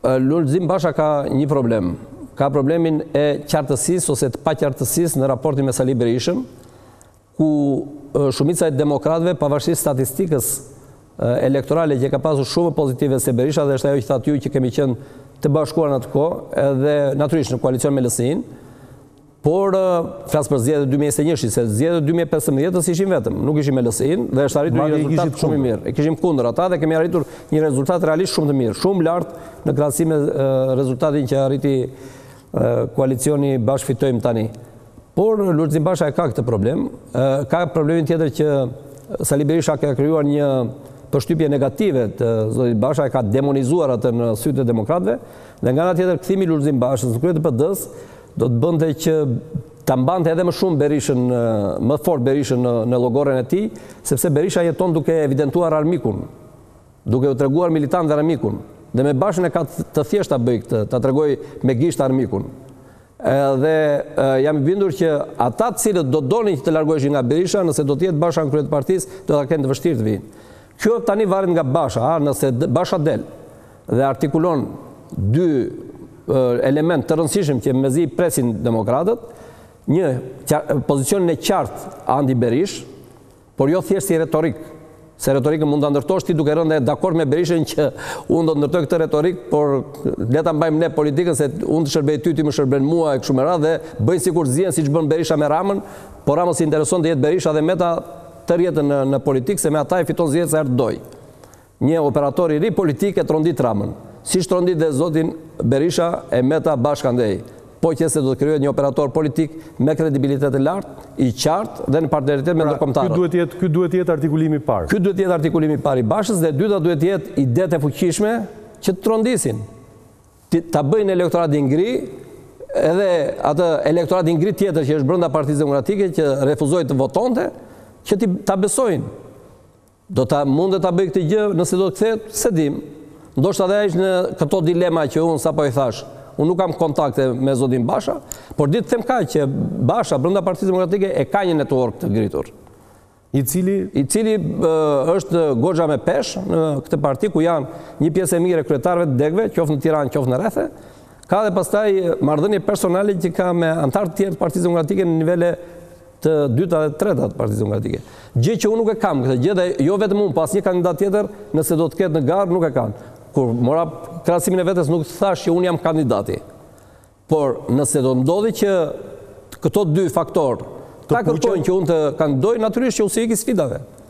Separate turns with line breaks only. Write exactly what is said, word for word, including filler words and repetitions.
Lulzim Basha ka një problem. Ka problemin e qartësisë ose të paqartësisë në raportin me Sali Berishën, ku shumica e demokratëve, pavarësisht statistikës elektorale që ka pasur shumë pozitive se Berisha, dhe është ajo që thatë ju që kemi qenë të bashkuar në atë kohë, edhe natyrisht në koalicion me L S I-n, por flasë për zgjedhjet dy mijë e njëzet e një, se zgjedhjet dy mijë e pesëmbëdhjetë ishim vetëm, nuk ishim me L S I-n dhe është arritur një rezultat shumë i mirë. E kishim kundër ata dhe kemi arritur një rezultat realisht shumë të mirë, shumë lartë në krahasim me rezultatin që arriti koalicioni Bashkë Fitojmë tani. Por Lulzim Basha e ka këtë problem, ka problemin tjetër që Sali Berisha ka krijuar një përshtypje negative të zotit Basha, e ka demonizuar atë në sytë e demokratëve, dhe nga ana tjetër kthimi i Lulzim Bashës në krye të P D-s do të bënte që ta mbante edhe më shumë Berishën, më fort Berishën në, në llogoren e tij, sepse Berisha jeton duke evidentuar armikun, duke u treguar militant dhe armikun. Dhe me Bashën e ka të thjeshtë ta bëj këtë, ta tregoj me gisht armikun. Dhe jam i bindur që ata të cilët do donin që të largoheshin nga Berisha, nëse do të jetë Basha në krye të partisë, do ta kenë të vështirë të vinë. Kjo tani varet nga Basha, a, nëse Basha del dhe artikulon dy element të rëndësishëm që mezi presin demokratët, një, pozicionin e qartë Andi Berish, por jo thjesht si retorik, se retorikën mund të ndërtosh ti duke rënë dakord me Berishën që unë do të ndërtoj këtë retorik, por le ta mbajmë ne politikën se unë të shërbej ty, ti më shërben mua e kështu me radhë, dhe bëjnë sikur zien siç bën Berisha me Ramën, por Ramës i intereson të jetë Berisha dhe Meta të rjetën në, në politikë, se me ata e fiton zgjedhjet sa herë doj. Një operator i ri politik e trondit Ramën, si trondit dhe zotin Berisha e Meta bashkandej. Po që se do të krijohet një operator politik me kredibilitet të lartë, i qartë dhe në partneritet me ndërkombëtarët.
Ky duhet të jetë, ky duhet të jetë artikulimi i parë.
Ky duhet të jetë artikulimi i parë i Bashës, dhe dyta duhet të jetë idetë e fuqishme që të trondisin. Ta bëjnë elektorat i ngri, edhe atë elektorat i ngri tjetër që është brenda Partisë Demokratike që refuzoi të votonte, që ta besojnë. Do ta mundet ta bëj këtë gjë nëse do të kthehet, se dim. Ndoshta edhe ai në këto dilema që unë sapo i thash. Unë nuk kam kontakte me zotin Basha, por ditë them kaq që Basha brenda Partisë Demokratike e ka një network të ngritur.
I cili
i cili uh, është goxha me peshë në këtë parti, ku janë një pjesë e mirë e kryetarëve të degëve, qoftë në Tiranë, qoftë në rrethe. Ka dhe pastaj marrëdhënie personale që ka me anëtarë të tjerë të Partisë Demokratike në nivele të dyta dhe treta të Partisë Demokratike. Gjë që unë nuk e kam këtë gjë, dhe jo vetëm unë, pas një kandidat tjetër, nëse do të ketë në garë, nuk e kanë. Kur mora krahasimin e vetes nuk thash që unë jam kandidati. Por nëse do ndodhi që këto dy faktorë ta kërkojnë që unë të kandidoj, natyrisht që unë si iki sfidave.